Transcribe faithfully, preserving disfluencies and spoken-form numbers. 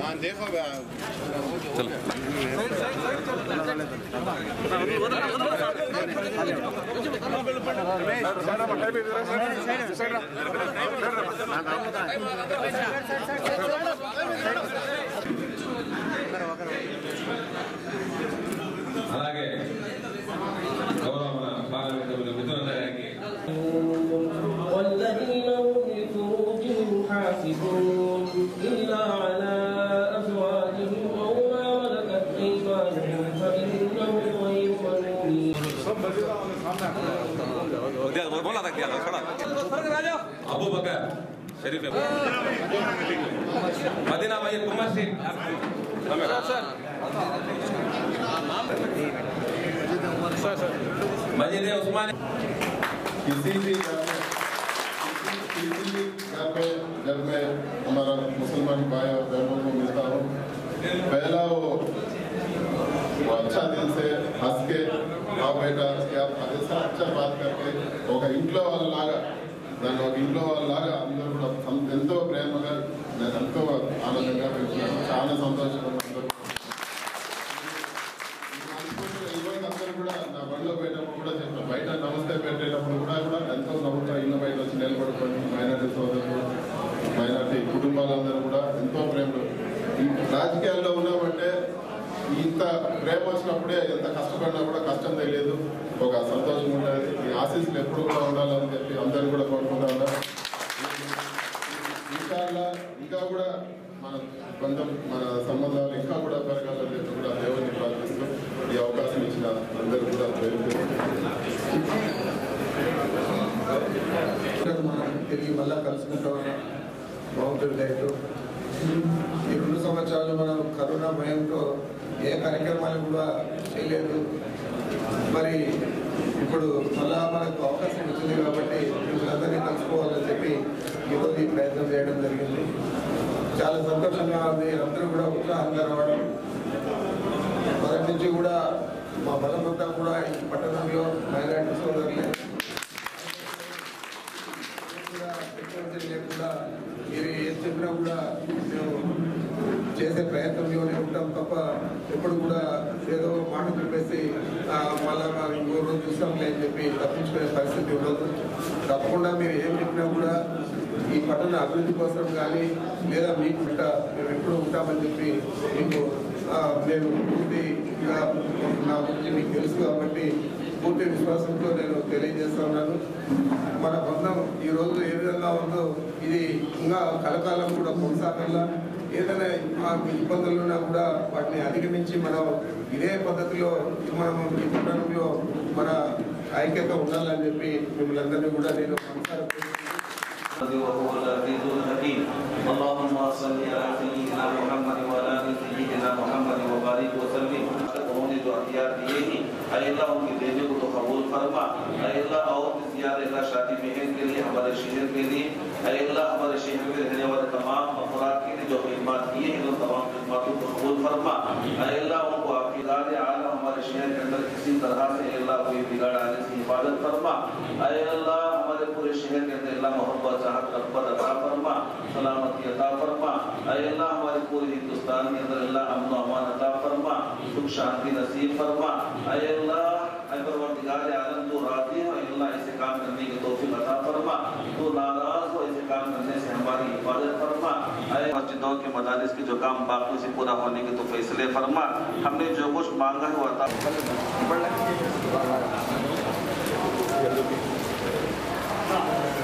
देखो అలాగే గౌరవ పార్లమెంటు మిత్రులందరికీ والذين هم لفروجهم حافظون إلا على أزواجهم أو ما ملكت أيمانهم فإنهم غير ملومين. अबू बकर शरीफ मदीना भाई मस्जिद मस्जिद उस्मान किसी भी किसी भी घर में जब मैं हमारा मुसलमान भाई और बहनों को मिलता हूँ पहला वो वो अच्छा दिल से हंस के आ बेटा क्या ऐसा अच्छा बात करके ఒక ఇంట్లో వాళ్ళలాగా దాన్ని ఒక ఇంట్లో వాళ్ళలాగా అందరూ కూడా ఎంతో ప్రేమగా నేను ఎంతో ఆనందంగా పెంచుకున్నాను చాలా సంతోషంగా అందరూ కూడా నా బండిలో పెట్టేటప్పుడు కూడా చెప్పాను బయట నమస్తే పెట్టేటప్పుడు కూడా కూడా ఎంతో నవ్వుతా ఇళ్ళ బయట వచ్చి నిలబడుకొని మైనార్టీ సోదరులు మైనార్టీ కుటుంబాలందరూ కూడా ఎంతో ప్రేమలు రాజకీయాల్లో ఉన్నామంటే ఇంత ప్రేమ వచ్చినప్పుడే ఎంత కష్టపడినా కూడా కష్టం తెలియదు ఒక సంతోషం ఉంటుంది ఈ ఆశీస్సులు ఎప్పుడు కూడా ఉండాలని చెప్పి అందరూ కూడా కోరుకుంటా ఉన్నారు ఇంకా ఇంకా కూడా మన బంధం మన సంబంధాలు ఇంకా కూడా పెరగాలని చెప్పి కూడా దేవుడిని ప్రార్థిస్తూ ఈ అవకాశం ఇచ్చిన అందరూ కూడా మనం తిరిగి మళ్ళా కలుసుకుంటాం బాగుంటుంది రైతు ఈ రెండు సంవత్సరాలు మనం కరోనా భయంతో ఏ కార్యక్రమాలు కూడా చేయలేదు మరి ఇప్పుడు మళ్ళా మనకు అవకాశం వచ్చింది కాబట్టి మిమ్మల్ని కలుసుకోవాలని చెప్పి ఈరోజు ఈ ప్రయత్నం చేయడం జరిగింది చాలా సంతోషంగా ఉంది అందరూ కూడా ఉత్సాహంగా రావడం మొదటి నుంచి కూడా మా బలమంతా కూడా ఈ పట్టణంలో మైనార్టీ సోదరులే లేకుండా మీరు ఏం చెప్పినా కూడా మేము చేసే ప్రయత్నంలోనే ఉంటాం తప్ప ఎప్పుడు కూడా ఏదో మాట చెప్పేసి మళ్ళా ఇంకో రోజు చూస్తాంలే అని చెప్పి తప్పించుకునే పరిస్థితి ఉండదు తప్పకుండా మీరు ఏం చెప్పినా కూడా ఈ పట్టణ అభివృద్ధి కోసం కానీ లేదా మీకు మేము ఎప్పుడు ఉంటామని చెప్పి మీకు నేను పూర్తిగా నా గురించి మీకు తెలుసు కాబట్టి పూర్తి విశ్వాసంతో నేను తెలియజేస్తా ఉన్నాను మన బంధం ఈరోజు ఏ విధంగా ఉందో ఇది ఇంకా కలకాలం కూడా కొనసాగాల ఏదైనా ఇబ్బందులు ఉన్నా కూడా వాటిని అధిగమించి మనం ఇదే పద్ధతిలో మనం ఈ పట్టణంలో మన ఐక్యత ఉండాలని చెప్పి మిమ్మల్ని అందరినీ కూడా నేను اللهم صل على سيدنا محمد وعلى ال سيدنا محمد وبارك وسلم उन्होंने जो हथियार दिए हैं अल्लाह उनके देने को तो कबूल फरमा अल्लाह और ज़ियादा अल्लाह शादी महल के लिए हमारे शहर के लिए अल्लाह हमारे शहर में रहने वाले तमाम अफराद के लिए जो खिदमत किए हैं उन तमाम खिदमतों को कबूल फरमा अल्लाह उनको आखिरात आलम हमारे शहर के अंदर किसी तरह से अल्लाह कोई बिगाड़ आने से हिफाजत फरमा अल्लाह हमारे पूरे शहर के अंदर अल्लाह मोहब्बत चाहत रब्बत अता फरमा सलामती अता फरमा अल्लाह हमारे पूरे हिंदुस्तान के अंदर अल्लाह अमन व अमान अता फरमा सुख शांति नसीब फरमा अल्लाह परवरदिगार आलम तो राज़ी हो अल्लाह ऐसे काम करने की तौफीक अता फरमा तो नाराज हो ऐसे काम करने से हमारी हिफाजत फरमा मस्जिदों के मदारिस के जो काम बाकी से पूरा होने के तो फैसले फरमा हमने जो कुछ मांगा है वो अता